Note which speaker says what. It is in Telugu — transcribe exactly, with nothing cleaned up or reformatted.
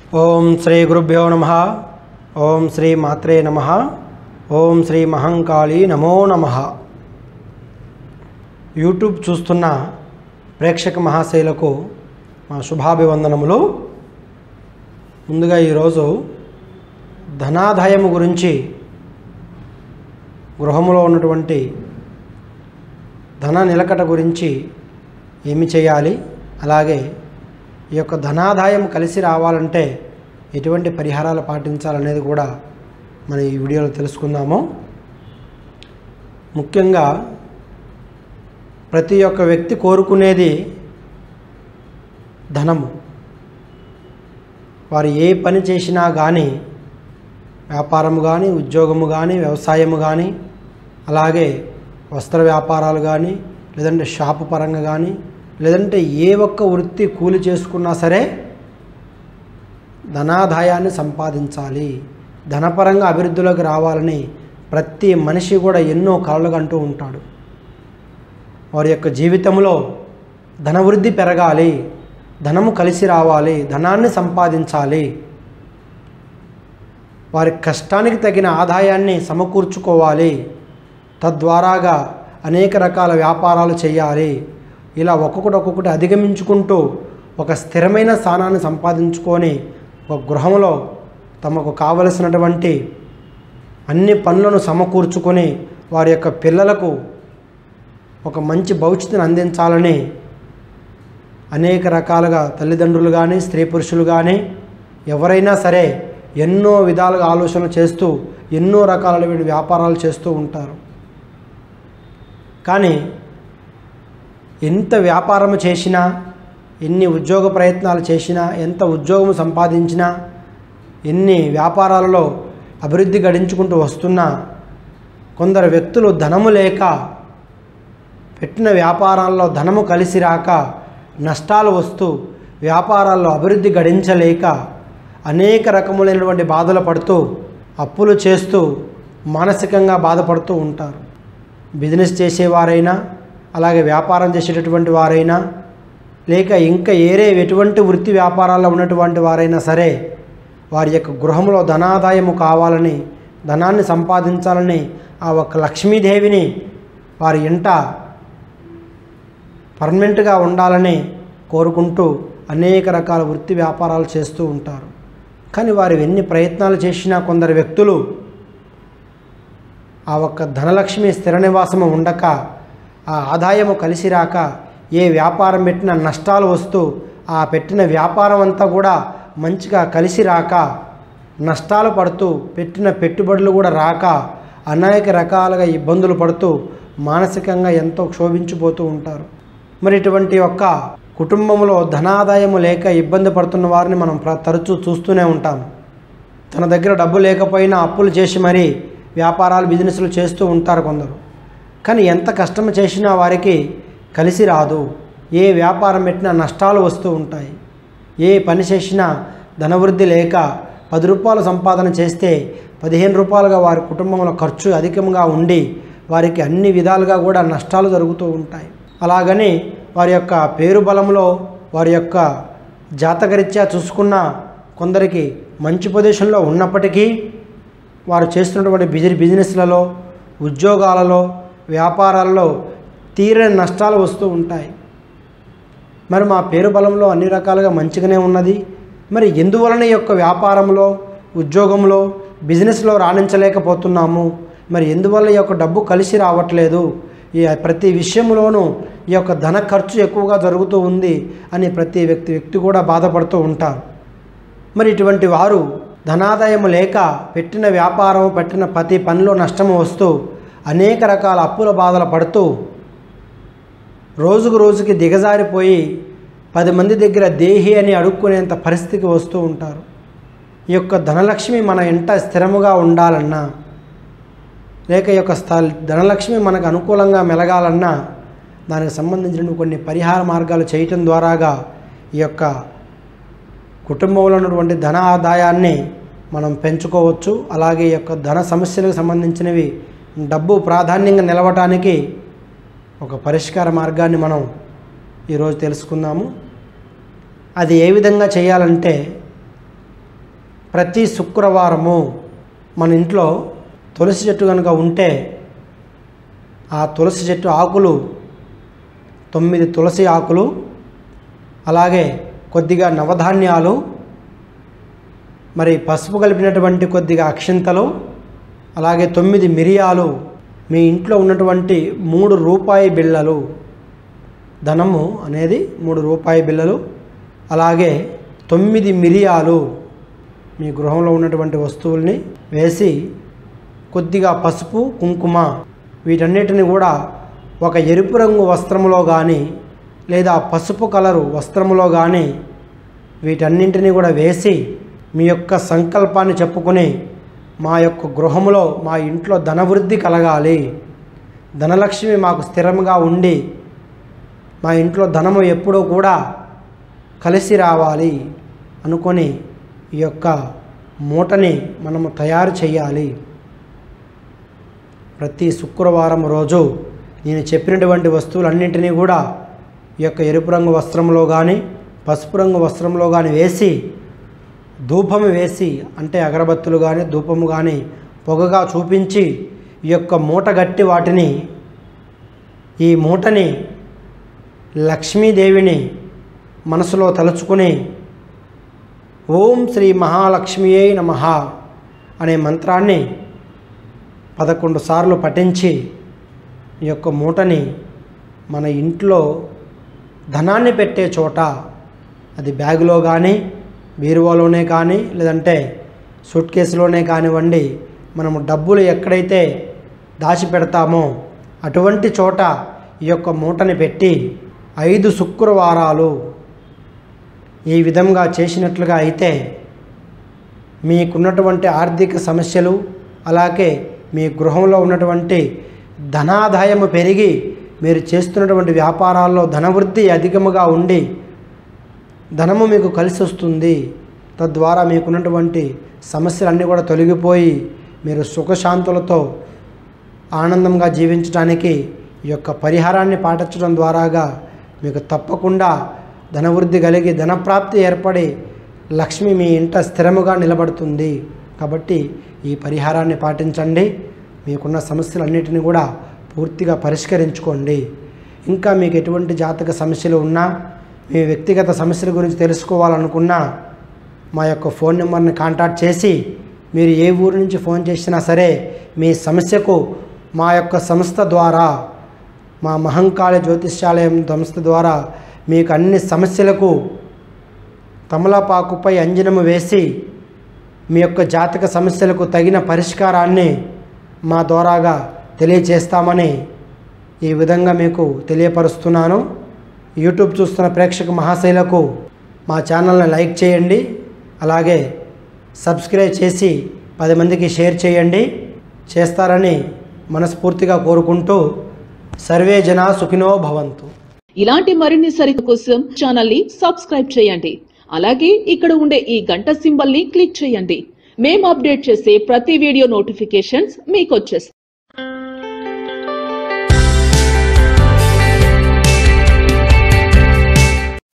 Speaker 1: ఓం శ్రీ గురుభ్యో నమః. ఓం శ్రీ మాత్రే నమః. ఓం శ్రీ మహంకాళి నమో నమః. యూట్యూబ్ చూస్తున్న ప్రేక్షక మహాశైలకు మా శుభాభివందనములు. ముందుగా ఈరోజు ధనాదాయము గురించి, గృహములో ఉన్నటువంటి ధన నిలకడ గురించి ఏమి చేయాలి, అలాగే ఈ యొక్క ధనాదాయం కలిసి రావాలంటే ఎటువంటి పరిహారాలు పాటించాలనేది కూడా మనం ఈ వీడియోలో తెలుసుకుందాము. ముఖ్యంగా ప్రతి ఒక్క వ్యక్తి కోరుకునేది ధనము. వారు ఏ పని చేసినా కానీ, వ్యాపారము కానీ, ఉద్యోగము కానీ, వ్యవసాయము కానీ, అలాగే వస్త్ర వ్యాపారాలు కానీ, లేదంటే షాపు పరంగా కానీ, లేదంటే ఏ ఒక్క వృత్తి కూలి చేసుకున్నా సరే ధనాదాయాన్ని సంపాదించాలి, ధనపరంగా అభివృద్ధిలోకి రావాలని ప్రతి మనిషి కూడా ఎన్నో కలలు కంటూ ఉంటాడు. వారి యొక్క జీవితంలో ధనవృద్ధి పెరగాలి, ధనము కలిసి రావాలి, ధనాన్ని సంపాదించాలి, వారి కష్టానికి తగిన ఆదాయాన్ని సమకూర్చుకోవాలి, తద్వారాగా అనేక రకాల వ్యాపారాలు చేయాలి. ఇలా ఒక్కొక్కటి ఒక్కొక్కటి అధిగమించుకుంటూ ఒక స్థిరమైన స్థానాన్ని సంపాదించుకొని ఒక గృహంలో తమకు కావలసినటువంటి అన్ని పనులను సమకూర్చుకొని వారి యొక్క పిల్లలకు ఒక మంచి భవిష్యత్తును అందించాలని అనేక రకాలుగా తల్లిదండ్రులు కానీ, స్త్రీ పురుషులు కానీ ఎవరైనా సరే ఎన్నో విధాలుగా ఆలోచనలు చేస్తూ ఎన్నో రకాలైన వ్యాపారాలు చేస్తూ ఉంటారు. కానీ ఎంత వ్యాపారం చేసినా, ఎన్ని ఉద్యోగ ప్రయత్నాలు చేసినా, ఎంత ఉద్యోగం సంపాదించినా, ఎన్ని వ్యాపారాలలో అభివృద్ధి గడించుకుంటూ వస్తున్నా కొందరు వ్యక్తులు ధనము లేక, పెట్టిన వ్యాపారాల్లో ధనము కలిసి రాక నష్టాలు వస్తూ, వ్యాపారాల్లో అభివృద్ధి గడించలేక అనేక రకములైనటువంటి బాధలు పడుతూ, అప్పులు చేస్తూ మానసికంగా బాధపడుతూ ఉంటారు. బిజినెస్ చేసేవారైనా, అలాగే వ్యాపారం చేసేటటువంటి వారైనా, లేక ఇంకా ఏరే ఎటువంటి వృత్తి వ్యాపారాల్లో ఉన్నటువంటి వారైనా సరే వారి యొక్క గృహంలో ధనాదాయము కావాలని, ధనాన్ని సంపాదించాలని, ఆ ఒక్క లక్ష్మీదేవిని వారి ఇంట పర్మనెంట్గా ఉండాలని కోరుకుంటూ అనేక రకాల వృత్తి వ్యాపారాలు చేస్తూ ఉంటారు. కానీ వారు ఎన్ని ప్రయత్నాలు చేసినా కొందరు వ్యక్తులు ఆ ఒక్క ధనలక్ష్మి స్థిర నివాసము ఉండక, ఆ ఆదాయము కలిసి రాక, ఏ వ్యాపారం పెట్టినా నష్టాలు వస్తూ, ఆ పెట్టిన వ్యాపారం అంతా కూడా మంచిగా కలిసి రాక నష్టాలు పడుతూ, పెట్టిన పెట్టుబడులు కూడా రాక అనేక రకాలుగా ఇబ్బందులు పడుతూ మానసికంగా ఎంతో క్షోభించిపోతూ ఉంటారు. మరి ఇటువంటి ఒక్క కుటుంబంలో ధనాదాయము లేక ఇబ్బంది పడుతున్న వారిని మనం తరచూ చూస్తూనే ఉంటాం. తన దగ్గర డబ్బు లేకపోయినా అప్పులు చేసి మరీ వ్యాపారాలు, బిజినెస్లు చేస్తూ ఉంటారు కొందరు. కానీ ఎంత కష్టం చేసినా వారికి కలిసి రాదు. ఏ వ్యాపారం పెట్టినా నష్టాలు వస్తూ ఉంటాయి. ఏ పని చేసినా ధనవృద్ధి లేక పది రూపాయలు సంపాదన చేస్తే పదిహేను రూపాయలుగా వారి కుటుంబంలో ఖర్చు అధికంగా ఉండి వారికి అన్ని విధాలుగా కూడా నష్టాలు జరుగుతూ ఉంటాయి. అలాగని వారి యొక్క పేరు బలంలో, వారి యొక్క జాతకరీత్యా చూసుకున్న కొందరికి మంచి పొజిషన్లో ఉన్నప్పటికీ వారు చేస్తున్నటువంటి బిజి బిజినెస్లలో, ఉద్యోగాలలో, వ్యాపారాల్లో తీరని నష్టాలు వస్తూ ఉంటాయి. మరి మా పేరు బలంలో అన్ని రకాలుగా మంచిగానే ఉన్నది, మరి ఎందువలన ఈ యొక్క వ్యాపారంలో, ఉద్యోగంలో, బిజినెస్లో రాణించలేకపోతున్నాము, మరి ఎందువల్ల ఈ యొక్క డబ్బు కలిసి రావట్లేదు, ఈ ప్రతి విషయంలోనూ ఈ యొక్క ధన ఖర్చు ఎక్కువగా జరుగుతూ ఉంది అని ప్రతి వ్యక్తి వ్యక్తి కూడా బాధపడుతూ ఉంటారు. మరి ఇటువంటి వారు ధనాదాయం లేక పెట్టిన వ్యాపారం, పెట్టిన ప్రతి పనిలో నష్టము వస్తూ అనేక రకాల అప్పుల బాధలు పడుతూ రోజుకు రోజుకి దిగజారిపోయి పది మంది దగ్గర దేహి అని అడుక్కునేంత పరిస్థితికి వస్తూ ఉంటారు. ఈ యొక్క ధనలక్ష్మి మన ఇంట స్థిరముగా ఉండాలన్నా, లేక ఈ యొక్క స్థల ధనలక్ష్మి మనకు అనుకూలంగా మెలగాలన్నా దానికి సంబంధించిన కొన్ని పరిహార మార్గాలు చేయటం ద్వారాగా ఈ యొక్క కుటుంబంలో ఉన్నటువంటి ధన ఆదాయాన్ని మనం పెంచుకోవచ్చు. అలాగే ఈ యొక్క ధన సమస్యలకు సంబంధించినవి, డబ్బు ప్రాధాన్యంగా నిలవటానికి ఒక పరిష్కార మార్గాన్ని మనం ఈరోజు తెలుసుకుందాము. అది ఏ విధంగా చేయాలంటే ప్రతి శుక్రవారము మన ఇంట్లో తులసి చెట్టు కనుక ఉంటే ఆ తులసి చెట్టు ఆకులు తొమ్మిది తులసి ఆకులు, అలాగే కొద్దిగా నవధాన్యాలు, మరి పసుపు కలిపినటువంటి కొద్దిగా అక్షింతలు, అలాగే తొమ్మిది మిరియాలు, మీ ఇంట్లో ఉన్నటువంటి మూడు రూపాయి బిళ్ళలు, ధనము అనేది మూడు రూపాయి బిళ్ళలు, అలాగే తొమ్మిది మిరియాలు మీ గృహంలో ఉన్నటువంటి వస్తువుల్ని వేసి కొద్దిగా పసుపు కుంకుమ వీటన్నిటిని కూడా ఒక ఎరుపు రంగు వస్త్రములో కానీ లేదా పసుపు కలరు వస్త్రములో కానీ వీటన్నింటినీ కూడా వేసి మీ యొక్క సంకల్పాన్ని చెప్పుకొని మా యొక్క గృహములో మా ఇంట్లో ధనవృద్ధి కలగాలి, ధనలక్ష్మి మాకు స్థిరంగా ఉండి మా ఇంట్లో ధనము ఎప్పుడూ కూడా కలిసి రావాలి అనుకొని ఈ యొక్క మూటని మనము తయారు చేయాలి. ప్రతి శుక్రవారం రోజు నేను చెప్పినటువంటి వస్తువులన్నింటినీ కూడా ఈ యొక్క ఎరుపు రంగు వస్త్రంలో కానీ పసుపు రంగు వస్త్రంలో కానీ వేసి ధూపము వేసి, అంటే అగరబత్తులు కానీ ధూపము కానీ పొగగా చూపించి ఈ యొక్క మూట గట్టి వాటిని ఈ మూటని లక్ష్మీదేవిని మనసులో తలుచుకుని ఓం శ్రీ మహాలక్ష్మియే నమః అనే మంత్రాన్ని పదకొండు సార్లు పఠించి ఈ యొక్క మూటని మన ఇంట్లో ధనాన్ని పెట్టే చోట, అది బ్యాగులో కానీ బీరువాలోనే కానీ లేదంటే సూట్ కేసులోనే కానివ్వండి, మనము డబ్బులు ఎక్కడైతే దాచిపెడతామో అటువంటి చోట ఈ యొక్క మూటని పెట్టి ఐదు శుక్రవారాలు ఈ విధంగా చేసినట్లుగా అయితే మీకున్నటువంటి ఆర్థిక సమస్యలు, అలాగే మీ గృహంలో ఉన్నటువంటి ధనాదాయము పెరిగి మీరు చేస్తున్నటువంటి వ్యాపారాల్లో ధనవృద్ధి అధికముగా ఉండి ధనము మీకు కలిసి వస్తుంది. తద్వారా మీకున్నటువంటి సమస్యలన్నీ కూడా తొలగిపోయి మీరు సుఖశాంతులతో ఆనందంగా జీవించడానికి ఈ యొక్క పరిహారాన్ని పాటించడం ద్వారాగా మీకు తప్పకుండా ధనవృద్ధి కలిగి ధనప్రాప్తి ఏర్పడి లక్ష్మి మీ ఇంట స్థిరముగా నిలబడుతుంది. కాబట్టి ఈ పరిహారాన్ని పాటించండి, మీకున్న సమస్యలన్నిటిని కూడా పూర్తిగా పరిష్కరించుకోండి. ఇంకా మీకు ఎటువంటి జాతక సమస్యలు ఉన్నా, మీ వ్యక్తిగత సమస్యల గురించి తెలుసుకోవాలనుకున్నా మా యొక్క ఫోన్ నెంబర్ని కాంటాక్ట్ చేసి మీరు ఏ ఊరు నుంచి ఫోన్ చేసినా సరే మీ సమస్యకు మా యొక్క సంస్థ ద్వారా, మా మహంకాళి జ్యోతిష్యాలయం సంస్థ ద్వారా మీకు అన్ని సమస్యలకు తమలపాకుపై అంజనము వేసి మీ యొక్క జాతక సమస్యలకు తగిన పరిష్కారాన్ని మా ద్వారాగా తెలియజేస్తామని ఈ విధంగా మీకు తెలియపరుస్తున్నాను. యూట్యూబ్ చూస్తున్న ప్రేక్షక మహాశైలకు మా ఛానల్ని లైక్ చేయండి, అలాగే సబ్స్క్రైబ్ చేసి పది మందికి షేర్ చేయండి, చేస్తారని మనస్ఫూర్తిగా కోరుకుంటూ సర్వే జనా సుఖినో భవంతు.
Speaker 2: ఇలాంటి మరిన్ని సరిత కోసం ఛానల్ ని సబ్స్క్రైబ్ చేయండి. అలాగే ఇక్కడ ఉండే ఈ గంట సింబల్ ని క్లిక్ చేయండి. మేము అప్డేట్ చేసే ప్రతి వీడియో నోటిఫికేషన్స్ మీకు వచ్చేస్తాయి.